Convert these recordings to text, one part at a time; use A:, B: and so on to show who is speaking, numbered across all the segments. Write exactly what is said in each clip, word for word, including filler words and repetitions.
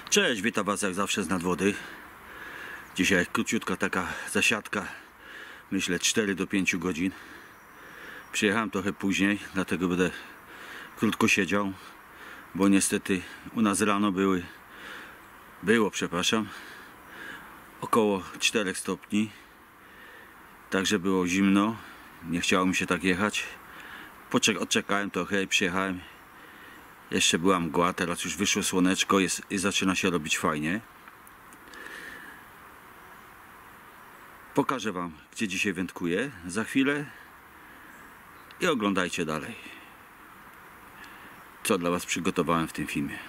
A: Cześć, witam Was jak zawsze z nadwody. Dzisiaj króciutka taka zasiadka, myślę cztery do pięciu godzin. Przyjechałem trochę później, dlatego będę krótko siedział, bo niestety u nas rano były, było, przepraszam, około czterech stopni, także było zimno, nie chciało mi się tak jechać. Poczek odczekałem trochę i przyjechałem. Jeszcze była mgła, teraz już wyszło słoneczko jest, i zaczyna się robić fajnie. Pokażę Wam, gdzie dzisiaj wędkuję za chwilę i oglądajcie dalej, co dla Was przygotowałem w tym filmie.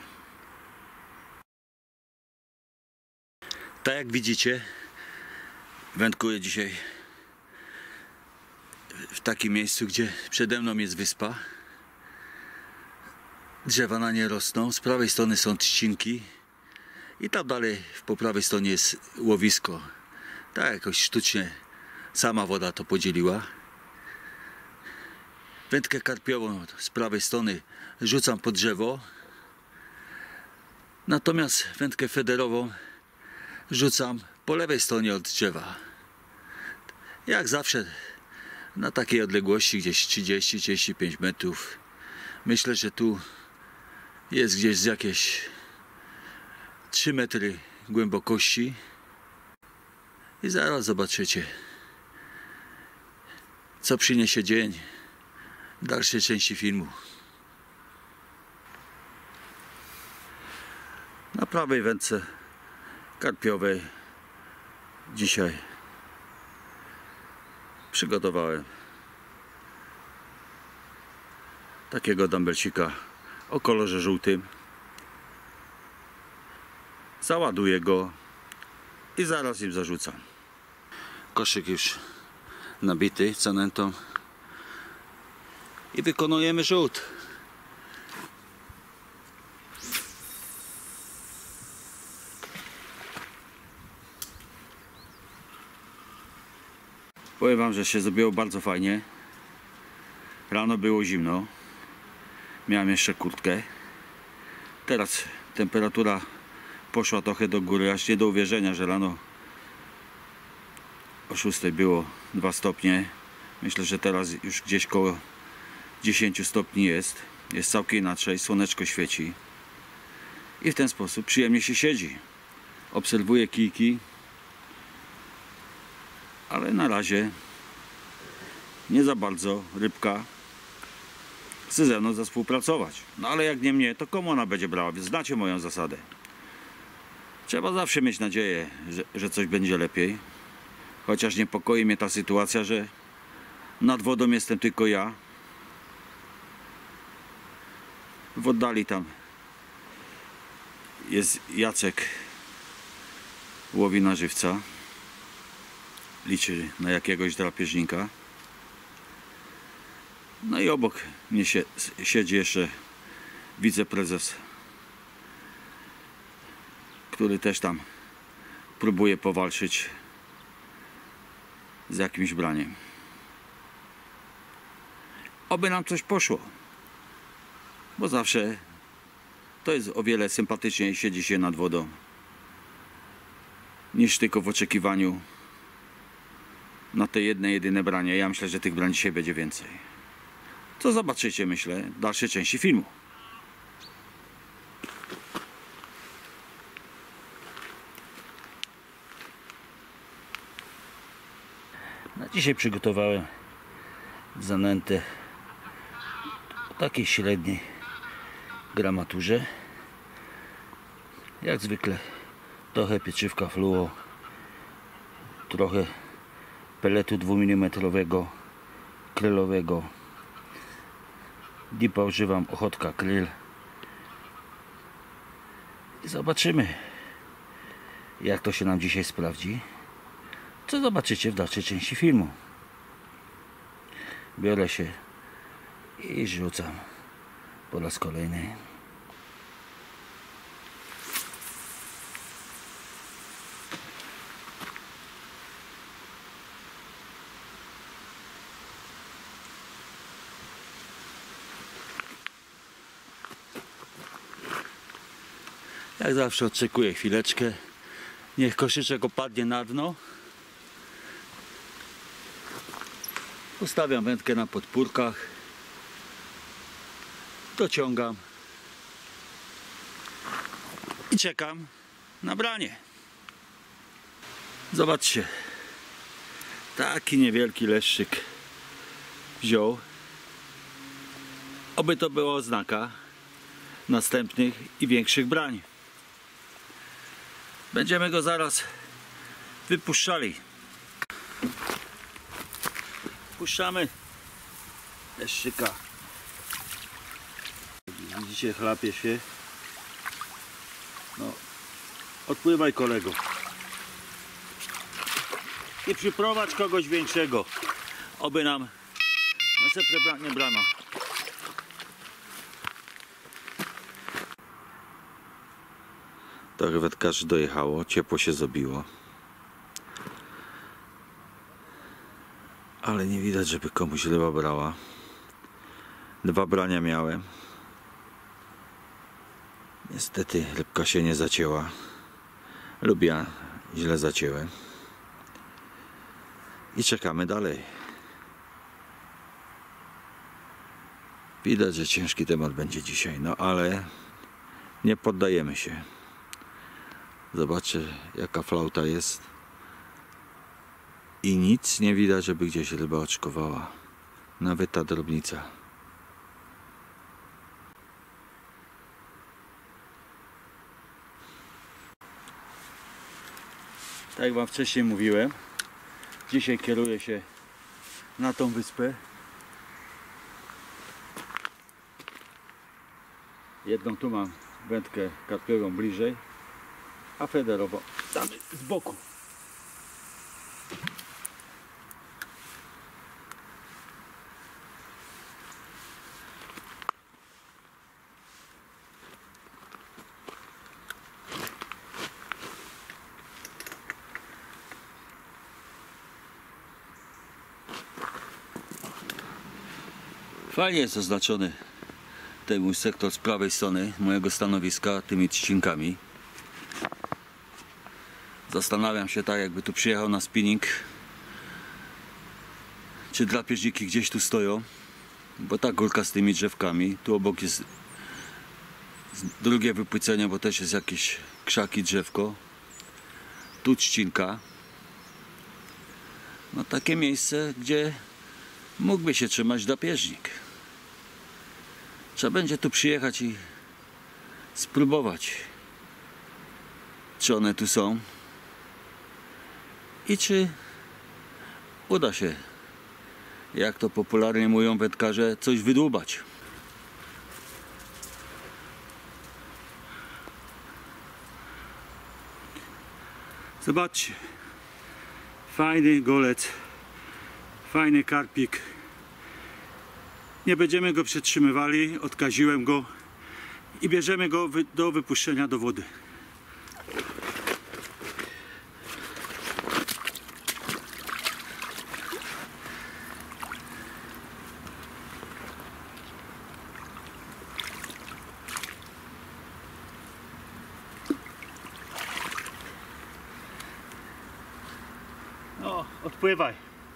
A: Tak jak widzicie, wędkuję dzisiaj w takim miejscu, gdzie przede mną jest wyspa. Drzewa na nie rosną, z prawej strony są trzcinki i tam dalej po prawej stronie jest łowisko. Tak jakoś sztucznie sama woda to podzieliła. Wędkę karpiową z prawej strony rzucam pod drzewo, natomiast wędkę federową rzucam po lewej stronie od drzewa. Jak zawsze na takiej odległości gdzieś trzydzieści do trzydziestu pięciu metrów. Myślę, że tu jest gdzieś z jakieś trzy metry głębokości i zaraz zobaczycie, co przyniesie dzień w dalszej części filmu. Na prawej wędce karpiowej dzisiaj przygotowałem takiego dumbbellcika o kolorze żółtym. Załaduję go i zaraz im zarzucam. Koszyk już nabity zanętą i wykonujemy rzut. Powiem Wam, że się zrobiło bardzo fajnie. Rano było zimno. Miałem jeszcze kurtkę. Teraz temperatura poszła trochę do góry, aż nie do uwierzenia, że rano o szóstej było dwa stopnie. Myślę, że teraz już gdzieś koło dziesięciu stopni jest. Jest całkiem inaczej, słoneczko świeci. I w ten sposób przyjemnie się siedzi. Obserwuję kijki, ale na razie nie za bardzo rybka chce ze mną współpracować. No ale jak nie mnie, to komu ona będzie brała? Więc znacie moją zasadę. Trzeba zawsze mieć nadzieję, że, że coś będzie lepiej. Chociaż niepokoi mnie ta sytuacja, że nad wodą jestem tylko ja. W oddali tam jest Jacek, łowi na żywca. Liczy na jakiegoś drapieżnika. No i obok mnie się, siedzi jeszcze wiceprezes, który też tam próbuje powalczyć z jakimś braniem. Oby nam coś poszło, bo zawsze to jest o wiele sympatyczniej siedzi się nad wodą niż tylko w oczekiwaniu na te jedne, jedyne branie. Ja myślę, że tych brań dzisiaj będzie więcej. To zobaczycie, myślę, w dalszej części filmu. Na dzisiaj przygotowałem zanętę o takiej średniej gramaturze. Jak zwykle trochę pieczywka fluo, trochę peletu dwumilimetrowego krylowego. Dipa używam Ochotka Kryl. I zobaczymy, jak to się nam dzisiaj sprawdzi, co zobaczycie w dalszej części filmu. Biorę się i rzucam po raz kolejny. Jak zawsze oczekuję chwileczkę. Niech koszyczek opadnie na dno. Ustawiam wędkę na podpórkach. Dociągam. I czekam na branie. Zobaczcie. Taki niewielki leszczyk wziął. Oby to była oznaka następnych i większych brań. Będziemy go zaraz wypuszczali. Puszczamy leszczyka. Widzicie, chlapie się. No, odpływaj, kolego. I przyprowadź kogoś większego. Oby nam następne nie brano. Trochę wędkarzy dojechało, ciepło się zrobiło. Ale nie widać, żeby komuś ryba brała. Dwa brania miałem. Niestety rybka się nie zacięła. Lub ja źle zacięłem. I czekamy dalej. Widać, że ciężki temat będzie dzisiaj, no ale nie poddajemy się. Zobaczcie, jaka flauta jest. I nic nie widać, żeby gdzieś ryba oczkowała. Nawet ta drobnica. Tak jak wam wcześniej mówiłem, dzisiaj kieruję się na tą wyspę. Jedną tu mam wędkę karpiową bliżej, a federową tam z boku. Fajnie jest oznaczony ten mój sektor z prawej strony mojego stanowiska tymi trzcinkami. Zastanawiam się, tak jakby tu przyjechał na spinning, czy drapieżniki gdzieś tu stoją, bo ta górka z tymi drzewkami, tu obok jest drugie wypłycenie, bo też jest jakieś krzaki, drzewko, tu trzcinka. No takie miejsce, gdzie mógłby się trzymać drapieżnik. Trzeba będzie tu przyjechać i spróbować, czy one tu są i czy uda się, jak to popularnie mówią wędkarze, coś wydłubać. Zobaczcie, fajny golec, fajny karpik. Nie będziemy go przetrzymywali, odkaziłem go i bierzemy go do wypuszczenia do wody. No, odpływaj.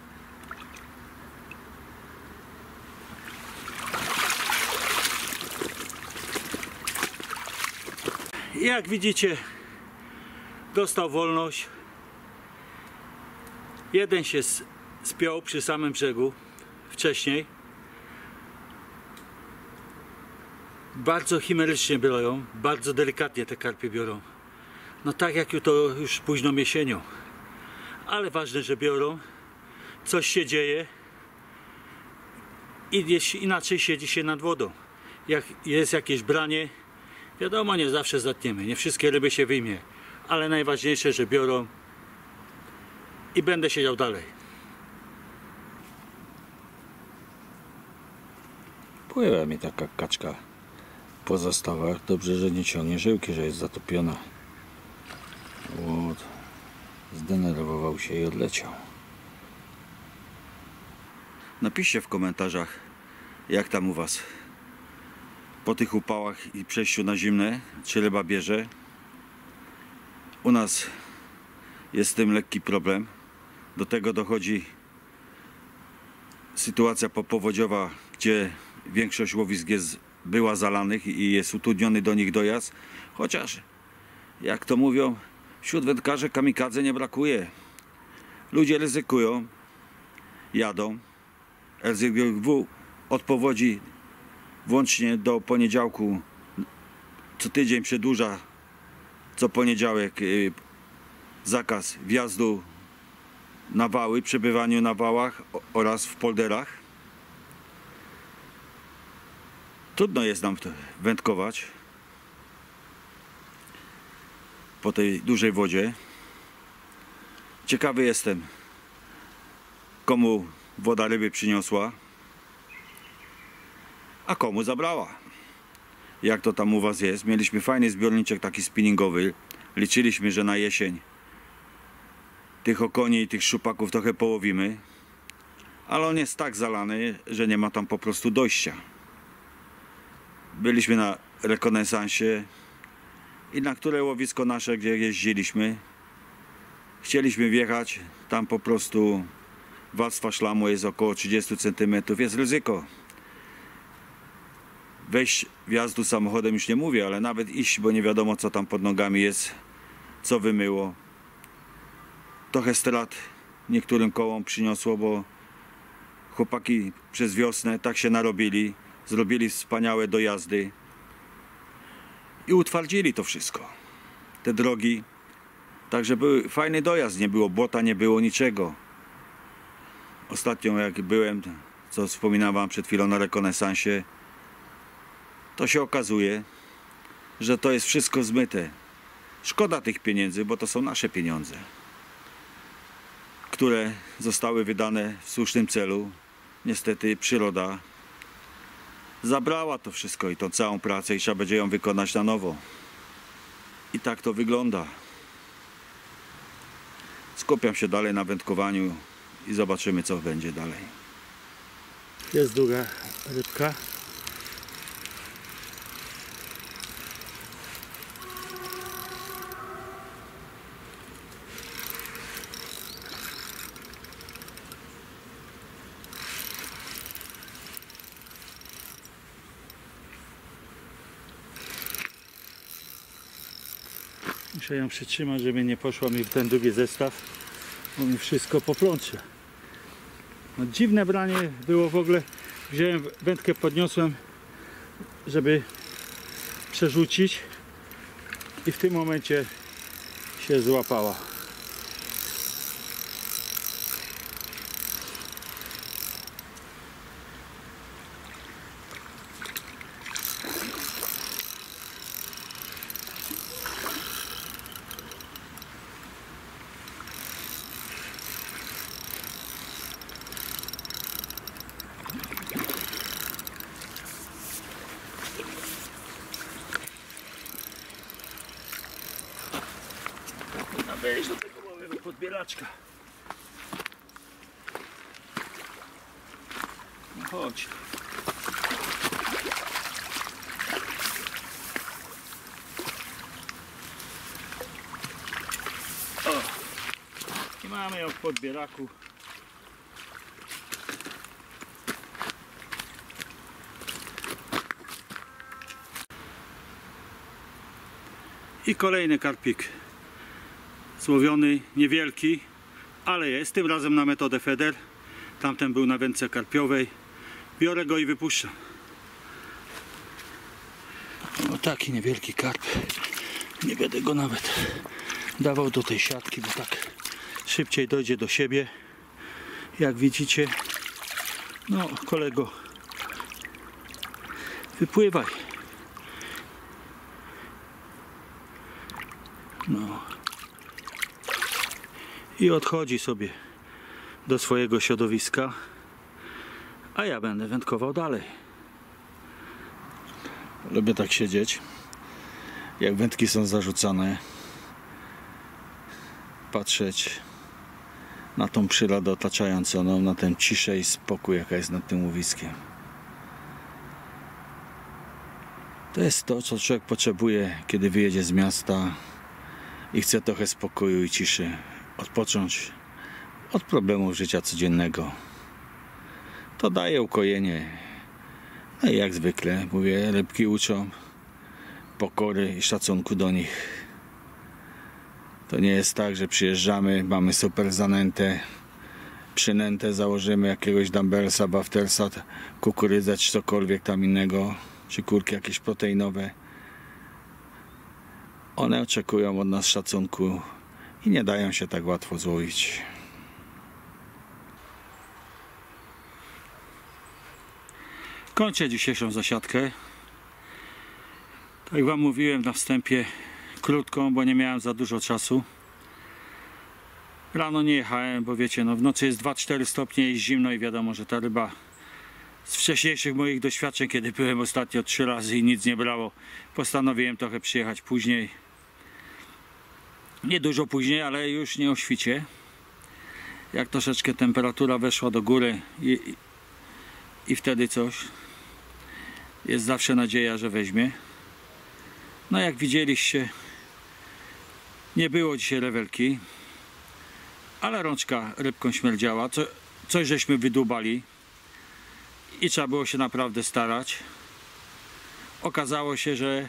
A: Jak widzicie, dostał wolność. Jeden się spiął przy samym brzegu wcześniej. Bardzo chimerycznie biorą, bardzo delikatnie te karpie biorą. No tak jak to już późną jesienią. Ale ważne, że biorą. Coś się dzieje. I inaczej siedzi się nad wodą. Jak jest jakieś branie, wiadomo, nie zawsze zatniemy, nie wszystkie ryby się wyjmie, ale najważniejsze, że biorą i będę siedział dalej. Pływa mi taka kaczka po zastawach. Dobrze, że nie ciągnie żyłki, że jest zatopiona. Łód zdenerwował się i odleciał. Napiszcie w komentarzach, jak tam u was po tych upałach i przejściu na zimne, czy ryba bierze, U nas jest z tym lekki problem. Do tego dochodzi sytuacja popowodziowa, gdzie większość łowisk jest, była zalanych i jest utrudniony do nich dojazd. Chociaż, jak to mówią, wśród wędkarzy kamikadze nie brakuje. Ludzie ryzykują, jadą. R Z G W od powodzi włącznie do poniedziałku co tydzień przedłuża co poniedziałek yy, zakaz wjazdu na wały, przebywaniu na wałach oraz w polderach. Trudno jest nam wędkować po tej dużej wodzie. Ciekawy jestem, komu woda ryby przyniosła, a komu zabrała. Jak to tam u was jest? Mieliśmy fajny zbiorniczek taki spinningowy. Liczyliśmy, że na jesień tych okoni i tych szczupaków trochę połowimy, ale on jest tak zalany, że nie ma tam po prostu dojścia. Byliśmy na rekonesansie i na które łowisko nasze, gdzie jeździliśmy, chcieliśmy wjechać, tam po prostu warstwa szlamu jest około trzydzieści centymetrów, jest ryzyko. Wejść wjazdu samochodem już nie mówię, ale nawet iść, bo nie wiadomo co tam pod nogami jest, co wymyło. Trochę strat niektórym kołom przyniosło, bo chłopaki przez wiosnę tak się narobili, zrobili wspaniałe dojazdy i utwardzili to wszystko. Te drogi, także był fajny dojazd, nie było błota, nie było niczego. Ostatnio jak byłem, co wspominałem wam przed chwilą na rekonesansie, to się okazuje, że to jest wszystko zmyte. Szkoda tych pieniędzy, bo to są nasze pieniądze, które zostały wydane w słusznym celu. Niestety przyroda zabrała to wszystko i tą całą pracę i trzeba będzie ją wykonać na nowo. I tak to wygląda. Skupiam się dalej na wędkowaniu i zobaczymy, co będzie dalej.
B: Jest druga rybka. Muszę ją przytrzymać, żeby nie poszła mi w ten drugi zestaw, bo mi wszystko poplącze. No, dziwne branie było w ogóle. Wziąłem wędkę, podniosłem, żeby przerzucić i w tym momencie się złapała. Wejść do tego małego podbieraczka. No chodź. O! I mamy ją w podbieraku. I kolejny karpik. Złowiony, niewielki, ale jest, tym razem na metodę Feder. Tamten był na wędce karpiowej. Biorę go i wypuszczam. No taki niewielki karp. Nie będę go nawet dawał do tej siatki, bo tak szybciej dojdzie do siebie. Jak widzicie, no kolego, wypływaj. No. I odchodzi sobie do swojego środowiska, a ja będę wędkował dalej. Lubię tak siedzieć, jak wędki są zarzucane, patrzeć na tą przyrodę otaczającą, na tę ciszę i spokój, jaka jest nad tym łowiskiem. To jest to, co człowiek potrzebuje, kiedy wyjedzie z miasta, i chcę trochę spokoju i ciszy, odpocząć od problemów życia codziennego. To daje ukojenie. No i jak zwykle, mówię, rybki uczą pokory i szacunku do nich. To nie jest tak, że przyjeżdżamy, mamy super zanętę, przynętę, założymy jakiegoś dumbbellsa, baftersa, kukurydzę czy cokolwiek tam innego, czy kurki jakieś proteinowe. One oczekują od nas szacunku i nie dają się tak łatwo złowić. Kończę dzisiejszą zasiadkę. Tak jak wam mówiłem na wstępie, krótką, bo nie miałem za dużo czasu. Rano nie jechałem, bo wiecie, no w nocy jest dwa cztery stopnie, jest zimno i wiadomo, że ta ryba z wcześniejszych moich doświadczeń, kiedy byłem ostatnio trzy razy i nic nie brało, postanowiłem trochę przyjechać później. Nie dużo później, ale już nie o świcie. Jak troszeczkę temperatura weszła do góry i, i, i wtedy coś. Jest zawsze nadzieja, że weźmie. No jak widzieliście, nie było dzisiaj rewelki, ale rączka rybką śmierdziała. Co, coś żeśmy wydłubali i trzeba było się naprawdę starać. Okazało się, że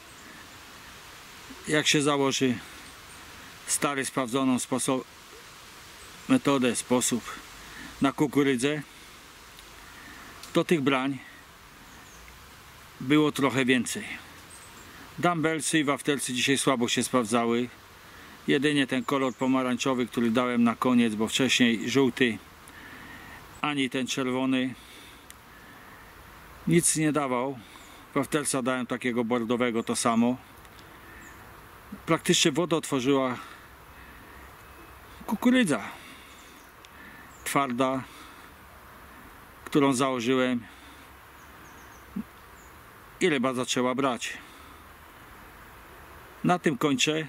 B: jak się założy stary, sprawdzoną sposób, metodę, sposób na kukurydzę, to tych brań było trochę więcej. Dumbbellsy i waftersy dzisiaj słabo się sprawdzały. Jedynie ten kolor pomarańczowy, który dałem na koniec, bo wcześniej żółty, ani ten czerwony nic nie dawał. Waftersa dałem takiego bordowego, to samo. Praktycznie wodę otworzyła kukurydza twarda, którą założyłem i ryba zaczęła brać. Na tym kończę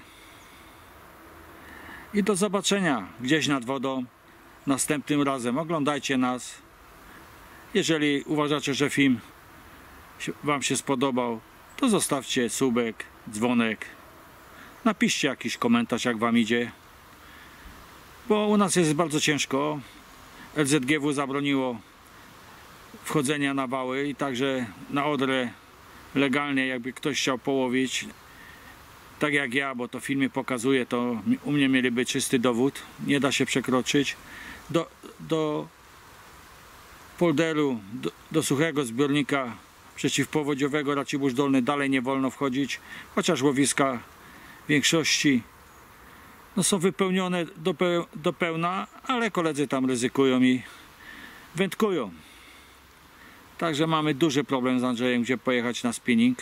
B: i do zobaczenia gdzieś nad wodą następnym razem. Oglądajcie nas. Jeżeli uważacie, że film wam się spodobał, to zostawcie subek, dzwonek, napiszcie jakiś komentarz, jak wam idzie, bo u nas jest bardzo ciężko. L Z G W zabroniło wchodzenia na wały i także na Odrę legalnie, jakby ktoś chciał połowić, tak jak ja, bo to w filmie pokazuje, to u mnie mieliby czysty dowód, nie da się przekroczyć. Do, do polderu, do, do suchego zbiornika przeciwpowodziowego Racibórz Dolny dalej nie wolno wchodzić, chociaż łowiska w większości no, są wypełnione do, peł, do pełna, ale koledzy tam ryzykują i wędkują. Także mamy duży problem z Andrzejem, gdzie pojechać na spinning.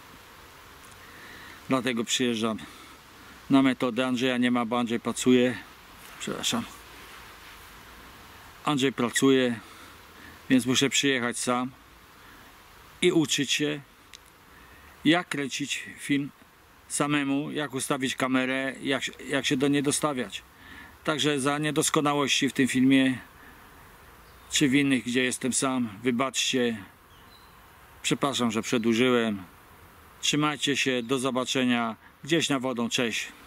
B: Dlatego przyjeżdżam na metodę. Andrzeja nie ma, bo Andrzej pracuje. Przepraszam. Andrzej pracuje, więc muszę przyjechać sam i uczyć się, jak kręcić film samemu, jak ustawić kamerę, jak, jak się do niej dostawiać. Także za niedoskonałości w tym filmie czy w innych, gdzie jestem sam, wybaczcie. Przepraszam, że przedłużyłem. Trzymajcie się, do zobaczenia gdzieś na wodą. Cześć.